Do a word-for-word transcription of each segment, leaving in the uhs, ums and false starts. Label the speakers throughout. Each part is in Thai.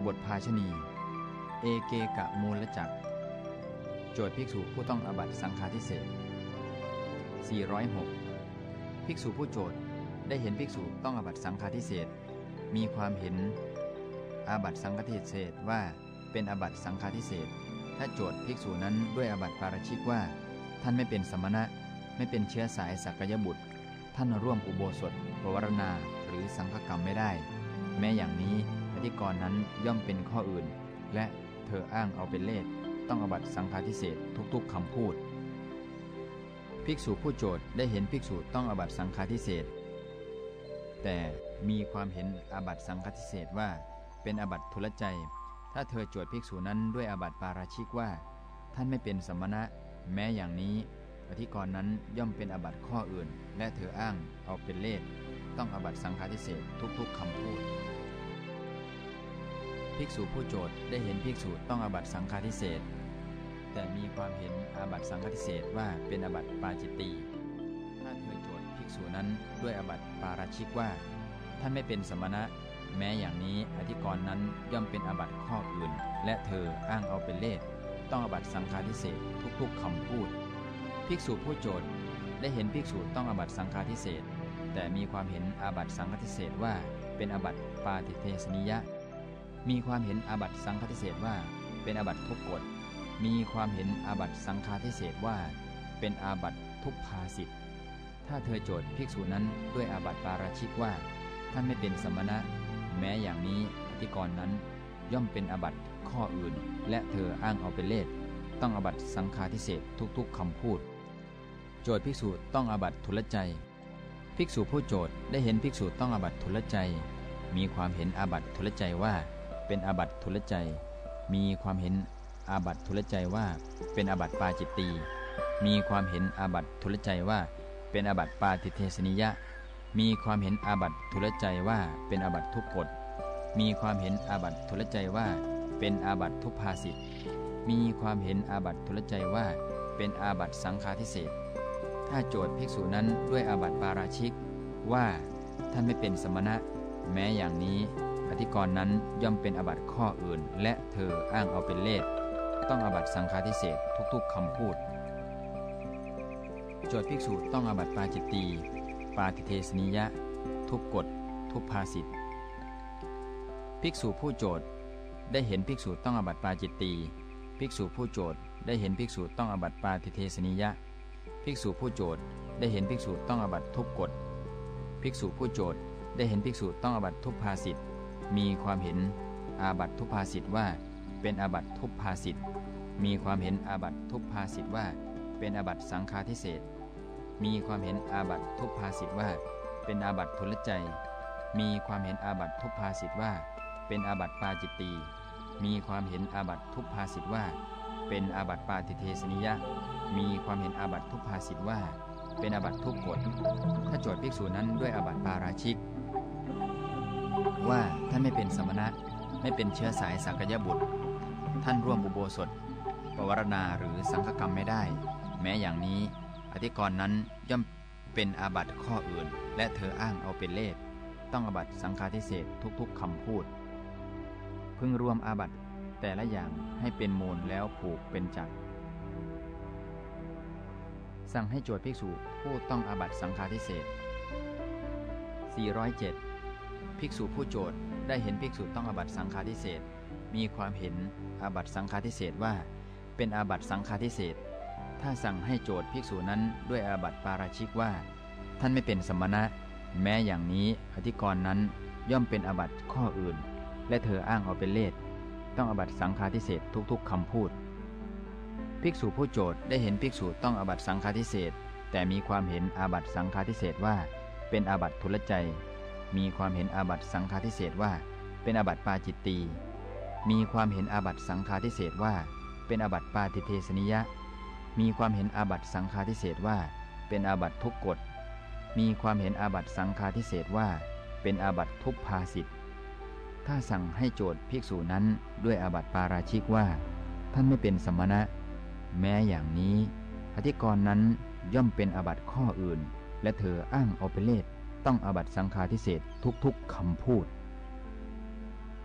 Speaker 1: บทภาชณีเอเกกะมูลจักโจทย์ภิกษุผู้ต้องอาบัติสังฆาทิเศษสี่ร้อยหกภิกษุผู้โจทย์ได้เห็นภิกษุต้องอาบัติสังฆาทิเศษมีความเห็นอาบัติสังฆาทิเศษว่าเป็นอาบัติสังฆาทิเศษถ้าโจทย์ภิกษุนั้นด้วยอาบัติปาราชิกว่าท่านไม่เป็นสมณะไม่เป็นเชื้อสายสักยบุตรท่านร่วมอุโบสถปวารณาหรือสังฆกรรมไม่ได้แม้อย่างนี้อธิกรณ์นั้นย่อมเป็นข้ออื่นและเธออ้างเอาเป็นเลสต้องอาบัติสังฆาทิเศษทุกๆคำพูดภิกษุผู้โจทย์ได้เห็นภิกษุต้องอาบัติสังฆาทิเศษแต่มีความเห็นอาบัติสังฆาทิเศษว่าเป็นอาบัติทุลใจถ้าเธอโจทย์ภิกษุนั้นด้วยอาบัติปาราชิกว่าท่านไม่เป็นสมณะแม้อย่างนี้อธิกรณ์นั้นย่อมเป็นอาบัติข้ออื่นและเธออ้างเอาเป็นเลสต้องอาบัติสังฆาทิเศษทุกๆคำพูดภิกษุผู้โจทย์ได้เห็นภิกษุต้องอาบัติสังฆาทิเศษแต่มีความเห็นอาบัติสังฆาทิเศษว่าเป็นอาบัติปาจิตตีถ้าเธอโจทย์ภิกษุนั้นด้วยอาบัติปาราชิกว่าท่านไม่เป็นสมณะแม้อย่างนี้อธิกรณ์นั้นย่อมเป็นอาบัติข้ออื่นและเธออ้างเอาเป็นเลสต้องอาบัติสังฆาทิเศษทุกๆคำพูดภิกษุผู้โจทย์ได้เห็นภิกษุต้องอาบัติสังฆาทิเศษแต่มีความเห็นอาบัติสังฆาทิเศษว่าเป็นอาบัติปาติเทสนิยะมีความเห็นอาบัติสังฆาทิเศษว่าเป็นอาบัติทุกกฎมีความเห็นอาบัติสังฆาทิเศษว่าเป็นอาบัติทุพภาสิทธิ์ถ้าเธอโจทย์ภิกษุนั้นด้วยอาบัติปาราชิกว่าท่านไม่เป็นสมณะแม้อย่างนี้อธิกรณ์นั้นย่อมเป็นอาบัติข้ออื่นและเธออ้างเอาเป็นเลสต้องอาบัติสังฆาทิเศษทุกๆคำพูดโจทย์ภิกษุต้องอาบัติทุลใจภิกษุผู้โจทย์ได้เห็นภิกษุต้องอาบัติทุลใจมีความเห็นอาบัติทุลใจว่าเป็นอาบัติทุลใจมีความเห็นอาบัติทุลใจว่าเป็นอาบัติปาจิตตีมีความเห็นอาบัติทุลใจว่าเป็นอาบัติปาติเทสนิยะมีความเห็นอาบัติทุลใจว่าเป็นอาบัติทุกกฎมีความเห็นอาบัติทุลใจว่าเป็นอาบัติทุพภาสิทธิ์มีความเห็นอาบัติทุลใจว่าเป็นอาบัติสังฆาทิเศษถ้าโจทย์ภิกษุนั้นด้วยอาบัติปาราชิกว่าท่านไม่เป็นสมณะแม้อย่างนี้อธิกรณ์นั้นย่อมเป็นอาบัติข้ออื่นและเธออ้างเอาเป็นเลสต้องอาบัติสังฆาทิเศษทุกๆคำพูดโจทย์ภิกษุต้องอาบัติปาจิตตีปาติเทสนิยะทุกกฎทุพภาสิทธิ์ภิกษุผู้โจทย์ได้เห็นภิกษุต้องอาบัติปาจิตตีภิกษุผู้โจทย์ได้เห็นภิกษุต้องอาบัติปาติเทสนิยะภิกษุผู้โจทย์ได้เห็นภิกษุต้องอาบัติทุกกฎภิกษุผู้โจทย์ได้เห็นภิกษุต้องอาบัติทุพภาสิทธิ์มีความเห็นอาบัติทุพภาสิทธิ์ว่าเป็นอาบัติทุพภาสิทธิ์มีความเห็นอาบัติทุพภาสิทธิ์ว่าเป็นอาบัติสังฆาทิเศษมีความเห็นอาบัติทุพภาสิทธิ์ว่าเป็นอาบัติทุลใจมีความเห็นอาบัติทุพภาสิทธิ์ว่าเป็นอาบัติปาจิตตีมีความเห็นอาบัติทุพภาสิทธิ์ว่าเป็นอาบัติปาติเทสนิยะมีความเห็นอาบัติทุพภาสิทธิ์ว่าเป็นอาบัติทุกกฎถ้าโจทย์ภิกษุนั้นด้วยอาบัติปาราชิกว่าท่านไม่เป็นสมณะไม่เป็นเชื้อสายสักยบุตรท่านร่วมอุโบสถปวารณาหรือสังฆกรรมไม่ได้แม้อย่างนี้อธิกรณ์นั้นย่อมเป็นอาบัติข้ออื่นและเธออ้างเอาเป็นเลสต้องอาบัติสังฆาทิเศษทุกๆคำพูดพึงรวมอาบัติแต่ละอย่างให้เป็นมูลแล้วผูกเป็นจักรสั่งให้โจทย์ภิกษุผู้ต้องอาบัติสังฆาทิเศษสี่ร้อยเจ็ดภิกษุผู้โจทย์ได้เห็นภิกษุต้องอาบัติสังฆาทิเศษมีความเห็นอาบัติสังฆาทิเศษว่าเป็นอาบัติสังฆาทิเศษถ้าสั่งให้โจทย์ภิกษุนั้นด้วยอาบัติปาราชิกว่าท่านไม่เป็นสมณะแม้อย่างนี้อธิกรณ์นั้นย่อมเป็นอาบัติข้ออื่นและเธออ้างเอาเป็นเลสต้องอาบัติสังฆาทิเศษทุกๆคำพูดภิกษุผู้โจทย์ได้เห็นภิกษุต้องอาบัติสังฆาทิเศษแต่มีความเห็นอาบัติสังฆาทิเศษว่าเป็นอาบัติทุลใจมีความเห็นอาบัติสังฆาทิเศษว่าเป็นอาบัติปาจิตตีมีความเห็นอาบัติสังฆาทิเศษว่าเป็นอาบัติปาติเทสนิยะมีความเห็นอาบัติสังฆาทิเศษว่าเป็นอาบัติทุกกฎมีความเห็นอาบัติสังฆาทิเศษว่าเป็นอาบัติทุพภาสิทธิ์ถ้าสั่งให้โจทย์ภิกษุนั้นด้วยอาบัติปาราชิกว่าท่านไม่เป็นสมณะแม้อย่างนี้อธิกรณ์นั้นย่อมเป็นอาบัติข้ออื่นและเธออ้างเอาเป็นเลสต้องอาบัติสังฆาทิเศษทุกๆคำพูด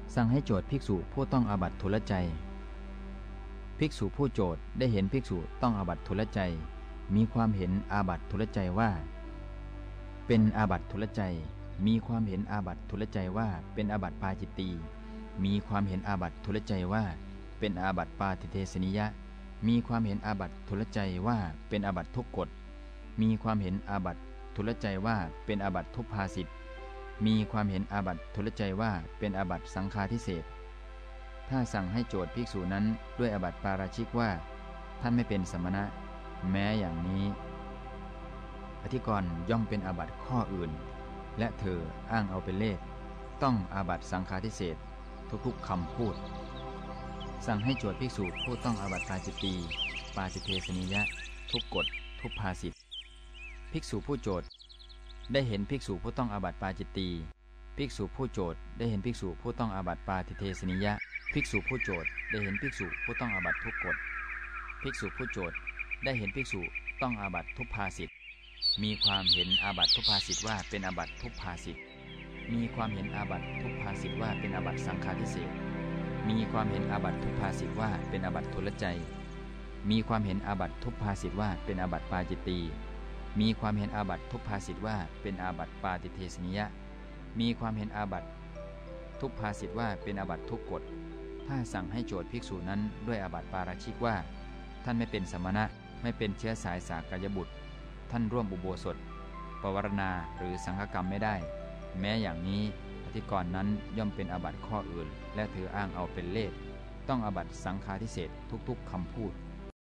Speaker 1: สั่งให้โจทย์ภิกษุผู้ต้องอาบัติทุลใจภิกษุผู้โจทย์ได้เห็นภิกษุต้องอาบัติทุลใจมีความเห็นอาบัติทุลใจว่าเป็นอาบัติทุลใจมีความเห็นอาบัติทุลใจว่าเป็นอาบัติปาจิตตีมีความเห็นอาบัติทุลใจว่าเป็นอาบัติปาติเทสนิยะมีความเห็นอาบัติทุลใจว่าเป็นอาบัติทุกกฎมีความเห็นอาบัติทุลใจว่าเป็นอาบัติทุพภาสิทธิ์มีความเห็นอาบัติทุลใจว่าเป็นอาบัติสังฆาทิเศษถ้าสั่งให้โจทย์ภิกษุนั้นด้วยอาบัติปาราชิกว่าท่านไม่เป็นสมณะแม้อย่างนี้อธิกรณ์ย่อมเป็นอาบัติข้ออื่นและเธออ้างเอาเป็นเลขต้องอาบัติสังฆาทิเศษทุกๆคำพูดสั่งให้โจทย์ภิกษุผู้ต้องอาบัติปาจิตตีปาจิเทสนิยะทุกกฎทุพภาสิทธิ์ภิกษุผู้โจทย์ได้เห็นภิกษุผู้ต้องอาบัติปาจิตตีภิกษุผู้โจทย์ได้เห็นภิกษุผู้ต้องอาบัติปาทิเทสนิยะภิกษุผู้โจทย์ได้เห็นภิกษุผู้ต้องอาบัติทุกกฎภิกษุผู้โจทย์ได้เห็นภิกษุต้องอาบัติทุพภาสิทธิ์มีความเห็นอาบัติทุพภาสิทธิ์ว่าเป็นอาบัติทุพภาสิทธิ์มีความเห็นอาบัติทุพภาสิทธิ์ว่าเป็นอาบัติสังฆาทิเศษมีความเห็นอาบัติทุพภาสิทธิ์ว่าเป็นอาบัติทุลใจมีความเห็นอาบัติทุพภาสิทธิ์ว่าเป็นอาบัติปาจิตตีมีความเห็นอาบัติทุพภาสิทธิ์ว่าเป็นอาบัติปาติเทสนิยะมีความเห็นอาบัติทุพภาสิทธิ์ว่าเป็นอาบัติทุกกฎถ้าสั่งให้โจทย์ภิกษุนั้นด้วยอาบัติปาราชิกว่าท่านไม่เป็นสมณะไม่เป็นเชื้อสายสากยบุตรท่านร่วมอุโบสถปวารณาหรือสังฆกรรมไม่ได้แม้อย่างนี้อธิกรณ์นั้นย่อมเป็นอาบัติข้ออื่นและถืออ้างเอาเป็นเลขต้องอาบัติสังฆาทิเศษทุกๆคำพูด